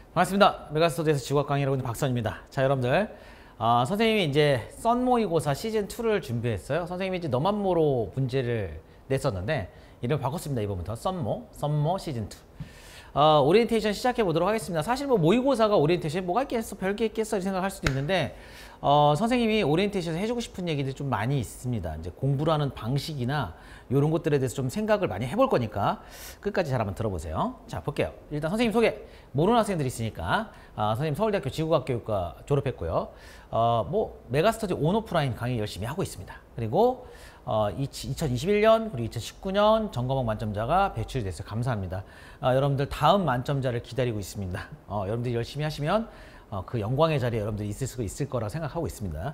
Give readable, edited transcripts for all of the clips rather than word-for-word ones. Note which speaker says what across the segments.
Speaker 1: 반갑습니다. 메가스터디에서 지구학 강의하고 있는 박선입니다. 자, 여러분들, 선생님이 이제 썬 모의고사 시즌2를 준비했어요. 선생님이 이제 너만 모로 문제를 냈었는데 이름 바꿨습니다. 이번부터 썬모 시즌2. 오리엔테이션 시작해 보도록 하겠습니다. 사실 뭐 모의고사가 오리엔테이션 뭐가 있겠어, 별게 있겠어 이렇게 생각할 수도 있는데 선생님이 오리엔테이션에서 해주고 싶은 얘기들이 좀 많이 있습니다. 이제 공부를 하는 방식이나 이런 것들에 대해서 좀 생각을 많이 해볼 거니까 끝까지 잘 한번 들어보세요. 자, 볼게요. 일단 선생님 소개, 모르는 학생들이 있으니까 선생님 서울대학교 지구과학교육과 졸업했고요. 뭐 메가스터디 온오프라인 강의 열심히 하고 있습니다. 그리고 2021년 그리고 2019년 전과목 만점자가 배출이 됐어요. 감사합니다. 여러분들 다음 만점자를 기다리고 있습니다. 여러분들이 열심히 하시면 그 영광의 자리에 여러분들이 있을 수 있을 거라 생각하고 있습니다.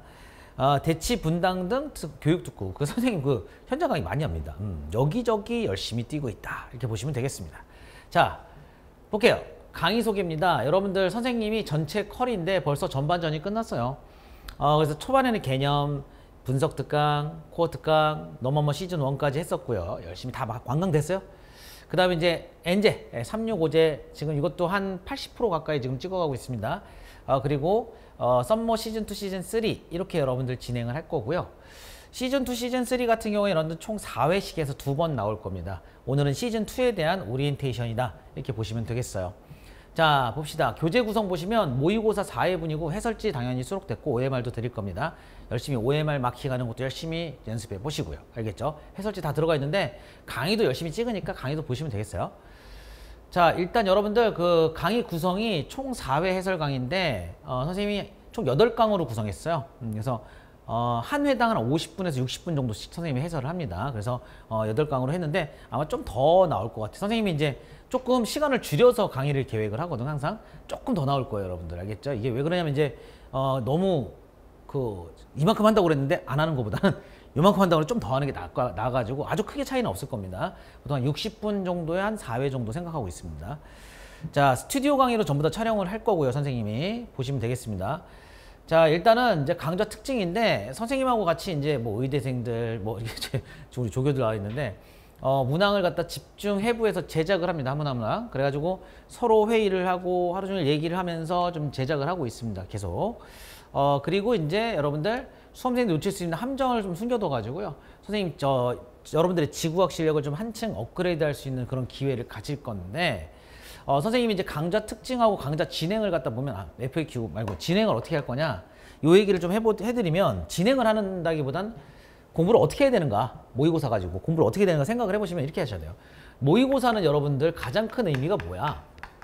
Speaker 1: 대치 분당 등 교육 듣고 그 선생님 그 현장 강의 많이 합니다. 여기저기 열심히 뛰고 있다 이렇게 보시면 되겠습니다. 자, 볼게요. 강의 소개입니다. 여러분들 선생님이 전체 컬인데 벌써 전반전이 끝났어요. 그래서 초반에는 개념, 분석 특강, 코어 특강, 너머머 시즌 1까지 했었고요. 열심히 다 관광됐어요. 그 다음에 이제 엔제 365제 지금 이것도 한 80% 가까이 지금 찍어가고 있습니다. 그리고 썸머 시즌2 시즌3 이렇게 여러분들 진행을 할 거고요. 시즌2 시즌3 같은 경우에 여러분들 총 4회씩 해서 2번 나올 겁니다. 오늘은 시즌2에 대한 오리엔테이션이다 이렇게 보시면 되겠어요. 자, 봅시다. 교재 구성 보시면 모의고사 4회분이고 해설지 당연히 수록됐고 OMR도 드릴 겁니다. 열심히 OMR 마킹하는 것도 열심히 연습해 보시고요. 알겠죠? 해설지 다 들어가 있는데 강의도 열심히 찍으니까 강의도 보시면 되겠어요. 자, 일단 여러분들 그 강의 구성이 총 4회 해설 강의인데 선생님이 총 8강으로 구성했어요. 그래서 한 회당 한 50분에서 60분 정도씩 선생님이 해설을 합니다. 그래서 8강으로 했는데 아마 좀 더 나올 것 같아요. 선생님이 이제 조금 시간을 줄여서 강의를 계획을 하거든. 항상 조금 더 나올 거예요. 여러분들 알겠죠? 이게 왜 그러냐면 이제 너무 이만큼 한다고 그랬는데 안 하는 것보다는 요만큼 한다고 좀 더 하는 게 나아가지고 아주 크게 차이는 없을 겁니다. 보통 한 60분 정도에 한 4회 정도 생각하고 있습니다. 자, 스튜디오 강의로 전부 다 촬영을 할 거고요. 선생님이 보시면 되겠습니다. 자, 일단은 이제 강좌 특징인데 선생님하고 같이 이제 뭐 의대생들 뭐 이렇게 우리 조교들 나와 있는데 문항을 갖다 집중 해부해서 제작을 합니다. 하나하나. 그래가지고 서로 회의를 하고 하루 종일 얘기를 하면서 좀 제작을 하고 있습니다. 계속. 그리고 이제 여러분들 수험생들이 놓칠 수 있는 함정을 좀 숨겨둬 가지고요. 선생님 여러분들의 지구학 실력을 좀 한층 업그레이드 할 수 있는 그런 기회를 가질 건데 선생님이 이제 강좌 특징하고 강좌 진행을 갖다 보면 FAQ 말고 진행을 어떻게 할 거냐 요 얘기를 좀 해드리면 진행을 한다기보단 공부를 어떻게 해야 되는가 모의고사 가지고 공부를 어떻게 해야 되는가 생각을 해보시면 이렇게 하셔야 돼요. 모의고사는 여러분들 가장 큰 의미가 뭐야?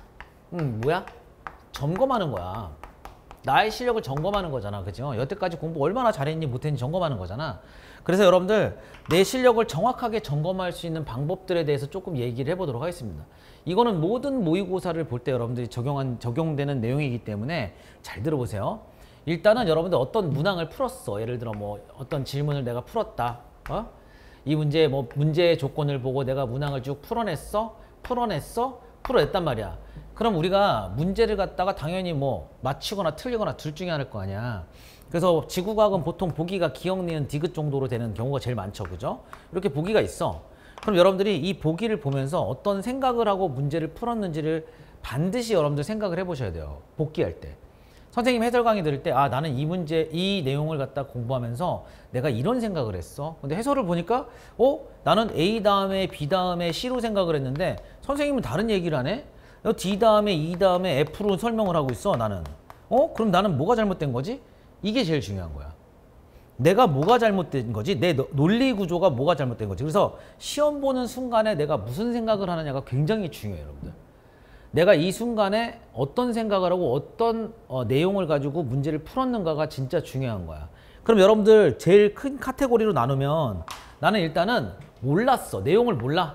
Speaker 1: 뭐야? 점검하는 거야. 나의 실력을 점검하는 거잖아. 그죠? 여태까지 공부 얼마나 잘했니 못했니 점검하는 거잖아. 그래서 여러분들 내 실력을 정확하게 점검할 수 있는 방법들에 대해서 조금 얘기를 해보도록 하겠습니다. 이거는 모든 모의고사를 볼 때 여러분들이 적용되는 내용이기 때문에 잘 들어보세요. 일단은 여러분들 어떤 문항을 풀었어. 예를 들어 뭐 어떤 질문을 내가 풀었다. 이 문제 뭐 문제의 조건을 보고 내가 문항을 쭉 풀어냈단 말이야. 그럼 우리가 문제를 갖다가 당연히 뭐 맞히거나 틀리거나 둘 중에 하나일 거 아니야. 그래서 지구과학은 보통 보기가 기억, 니은, 디귿 정도로 되는 경우가 제일 많죠. 그죠? 이렇게 보기가 있어. 그럼 여러분들이 이 보기를 보면서 어떤 생각을 하고 문제를 풀었는지를 반드시 여러분들 생각을 해보셔야 돼요. 복기할 때. 선생님 해설 강의 들을 때 나는 이 내용을 갖다 공부하면서 내가 이런 생각을 했어. 근데 해설을 보니까 나는 A 다음에 B 다음에 C로 생각을 했는데 선생님은 다른 얘기를 하네. D 다음에 E 다음에 F로 설명을 하고 있어. 나는 그럼 나는 뭐가 잘못된 거지? 이게 제일 중요한 거야. 내가 뭐가 잘못된 거지? 내 논리 구조가 뭐가 잘못된 거지? 그래서 시험 보는 순간에 내가 무슨 생각을 하느냐가 굉장히 중요해요. 여러분들. 내가 이 순간에 어떤 생각을 하고 어떤 내용을 가지고 문제를 풀었는가가 진짜 중요한 거야. 그럼 여러분들 제일 큰 카테고리로 나누면 나는 일단은 몰랐어. 내용을 몰라.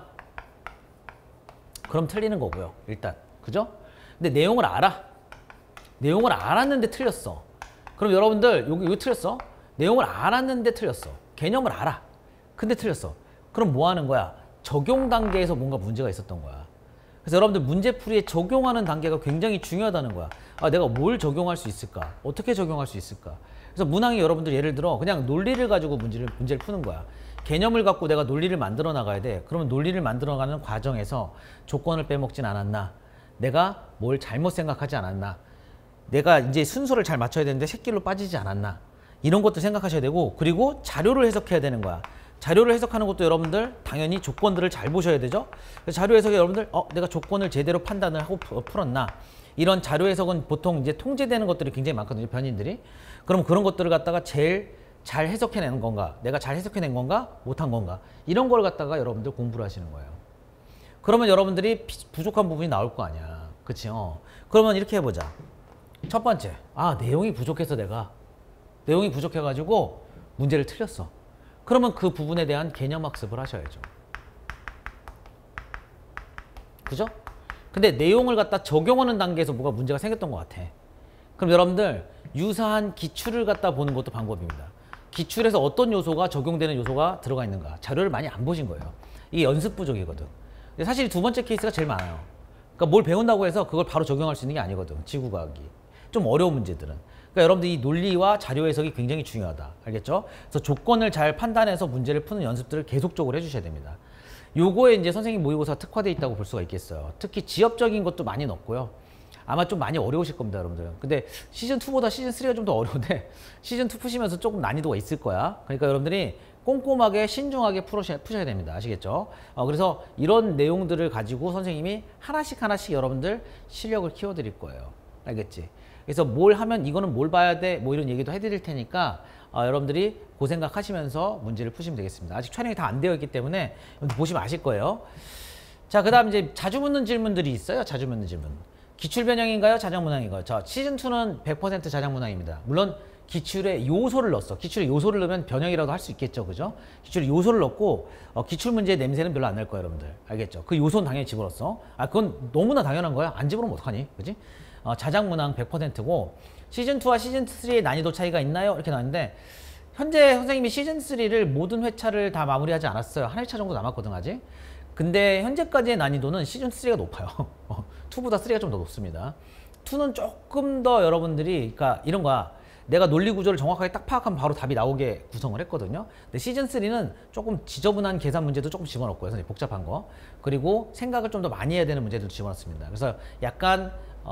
Speaker 1: 그럼 틀리는 거고요. 일단. 그죠? 근데 내용을 알아. 내용을 알았는데 틀렸어. 그럼 여러분들 여기 틀렸어. 내용을 알았는데 틀렸어. 개념을 알아. 근데 틀렸어. 그럼 뭐 하는 거야? 적용 단계에서 뭔가 문제가 있었던 거야. 그래서 여러분들 문제풀이에 적용하는 단계가 굉장히 중요하다는 거야. 내가 뭘 적용할 수 있을까? 어떻게 적용할 수 있을까? 그래서 문항이 여러분들 예를 들어 그냥 논리를 가지고 문제를 푸는 거야. 개념을 갖고 내가 논리를 만들어 나가야 돼. 그러면 논리를 만들어 가는 과정에서 조건을 빼먹진 않았나? 내가 뭘 잘못 생각하지 않았나, 내가 이제 순서를 잘 맞춰야 되는데 새길로 빠지지 않았나, 이런 것도 생각하셔야 되고, 그리고 자료를 해석해야 되는 거야. 자료를 해석하는 것도 여러분들 당연히 조건들을 잘 보셔야 되죠. 자료 해석에 여러분들 내가 조건을 제대로 판단을 하고 풀었나, 이런 자료 해석은 보통 이제 통제되는 것들이 굉장히 많거든요, 변인들이. 그럼 그런 것들을 갖다가 제일 잘 해석해내는 건가, 내가 잘 해석해낸 건가, 못한 건가, 이런 걸 갖다가 여러분들 공부를 하시는 거예요. 그러면 여러분들이 부족한 부분이 나올 거 아니야, 그치? 그러면 이렇게 해보자. 첫 번째, 내용이 부족해서 내용이 부족해가지고 문제를 틀렸어. 그러면 그 부분에 대한 개념 학습을 하셔야죠. 그죠? 근데 내용을 갖다 적용하는 단계에서 뭐가 문제가 생겼던 것 같아. 그럼 여러분들 유사한 기출을 갖다 보는 것도 방법입니다. 기출에서 어떤 요소가 적용되는 요소가 들어가 있는가, 자료를 많이 안 보신 거예요. 이게 연습 부족이거든. 근데 사실 두 번째 케이스가 제일 많아요. 그러니까 뭘 배운다고 해서 그걸 바로 적용할 수 있는 게 아니거든, 지구과학이. 좀 어려운 문제들은. 그러니까 여러분들 이 논리와 자료 해석이 굉장히 중요하다. 알겠죠? 그래서 조건을 잘 판단해서 문제를 푸는 연습들을 계속적으로 해주셔야 됩니다. 요거에 이제 선생님 모의고사 특화되어 있다고 볼 수가 있겠어요. 특히 지엽적인 것도 많이 넣었고요. 아마 좀 많이 어려우실 겁니다, 여러분들. 근데 시즌2보다 시즌3가 좀 더 어려운데 시즌2 푸시면서 조금 난이도가 있을 거야. 그러니까 여러분들이 꼼꼼하게 신중하게 푸셔야 됩니다. 아시겠죠? 그래서 이런 내용들을 가지고 선생님이 하나씩 여러분들 실력을 키워드릴 거예요. 알겠지? 그래서 뭘 하면 이거는 뭘 봐야 돼, 뭐 이런 얘기도 해드릴 테니까 여러분들이 그 생각하시면서 문제를 푸시면 되겠습니다. 아직 촬영이 다 안 되어 있기 때문에 보시면 아실 거예요. 자, 그 다음 이제 자주 묻는 질문들이 있어요. 자주 묻는 질문. 기출 변형인가요? 자작문항인가요? 자, 시즌2는 100% 자작문항입니다. 물론 기출에 요소를 넣었어. 기출에 요소를 넣으면 변형이라도 할 수 있겠죠. 그죠? 기출에 요소를 넣고 기출 문제의 냄새는 별로 안 날 거예요, 여러분들. 알겠죠? 그 요소는 당연히 집어넣었어. 그건 너무나 당연한 거야. 안 집어넣으면 어떡하니? 그지? 자작문항 100%고 시즌2와 시즌3의 난이도 차이가 있나요? 이렇게 나왔는데 현재 선생님이 시즌3를 모든 회차를 다 마무리하지 않았어요. 한 회차 정도 남았거든, 아직. 근데 현재까지의 난이도는 시즌3가 높아요. 2보다 3가 좀 더 높습니다. 2는 조금 더 여러분들이, 그러니까 이런 거야. 내가 논리 구조를 정확하게 딱 파악하면 바로 답이 나오게 구성을 했거든요. 근데 시즌3는 조금 지저분한 계산 문제도 조금 집어넣었고요. 선생님 복잡한 거. 그리고 생각을 좀 더 많이 해야 되는 문제들도 집어넣습니다. 그래서 약간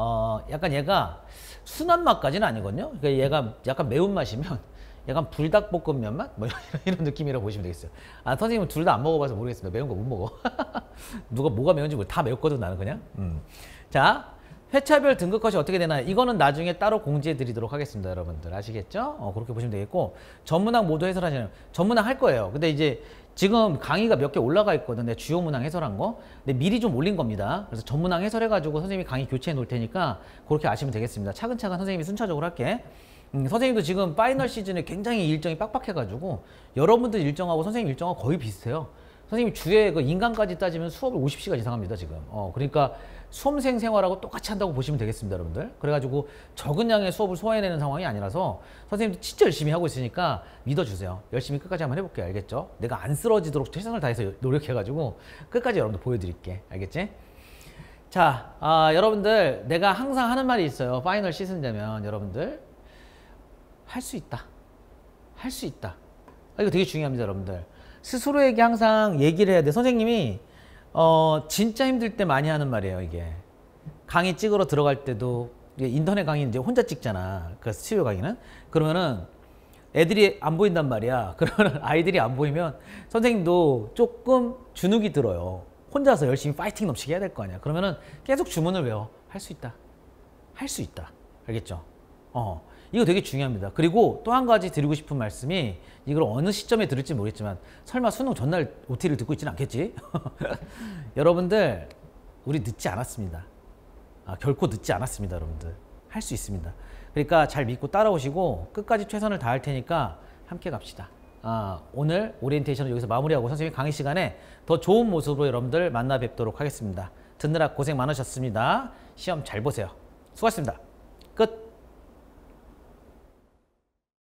Speaker 1: 얘가 순한 맛까지는 아니거든요. 그러니까 얘가 약간 매운맛이면 약간 불닭볶음면 맛? 뭐 이런 느낌이라고 보시면 되겠어요. 선생님은 둘 다 안 먹어봐서 모르겠습니다. 매운 거 못 먹어. 누가 뭐가 매운지 다 매웠거든, 나는 그냥. 자, 회차별 등급컷이 어떻게 되나요? 이거는 나중에 따로 공지해 드리도록 하겠습니다, 여러분들. 아시겠죠? 그렇게 보시면 되겠고, 전문항 모두 해설하시는, 전문항 할 거예요. 근데 이제 지금 강의가 몇 개 올라가 있거든. 내 주요 문항 해설한 거. 근데 미리 좀 올린 겁니다. 그래서 전문항 해설해가지고 선생님이 강의 교체해 놓을 테니까 그렇게 아시면 되겠습니다. 차근차근 선생님이 순차적으로 할게. 선생님도 지금 파이널 시즌에 굉장히 일정이 빡빡해가지고 여러분들 일정하고 선생님 일정하고 거의 비슷해요. 선생님 주에 그 인강까지 따지면 수업을 50시간 이상 합니다, 지금. 그러니까 수험생 생활하고 똑같이 한다고 보시면 되겠습니다, 여러분들. 그래가지고 적은 양의 수업을 소화해내는 상황이 아니라서 선생님도 진짜 열심히 하고 있으니까 믿어주세요. 열심히 끝까지 한번 해볼게요, 알겠죠? 내가 안 쓰러지도록 최선을 다해서 노력해가지고 끝까지 여러분들 보여드릴게, 알겠지? 자, 여러분들, 내가 항상 하는 말이 있어요. 파이널 시즌 되면 여러분들 할 수 있다. 할 수 있다. 이거 되게 중요합니다, 여러분들. 스스로에게 항상 얘기를 해야 돼. 선생님이 진짜 힘들 때 많이 하는 말이에요, 이게. 강의 찍으러 들어갈 때도 인터넷 강의는 이제 혼자 찍잖아. 그 스튜디오 강의는. 그러면은 애들이 안 보인단 말이야. 그러면 아이들이 안 보이면 선생님도 조금 주눅이 들어요. 혼자서 열심히 파이팅 넘치게 해야 될 거 아니야. 그러면은 계속 주문을 외워. 할 수 있다. 할 수 있다. 알겠죠? 이거 되게 중요합니다. 그리고 또 한 가지 드리고 싶은 말씀이, 이걸 어느 시점에 들을지 모르겠지만 설마 수능 전날 OT를 듣고 있지는 않겠지? 여러분들, 우리 늦지 않았습니다. 결코 늦지 않았습니다, 여러분들. 할 수 있습니다. 그러니까 잘 믿고 따라오시고 끝까지 최선을 다할 테니까 함께 갑시다. 오늘 오리엔테이션을 여기서 마무리하고 선생님 강의 시간에 더 좋은 모습으로 여러분들 만나 뵙도록 하겠습니다. 듣느라 고생 많으셨습니다. 시험 잘 보세요. 수고하셨습니다. 끝.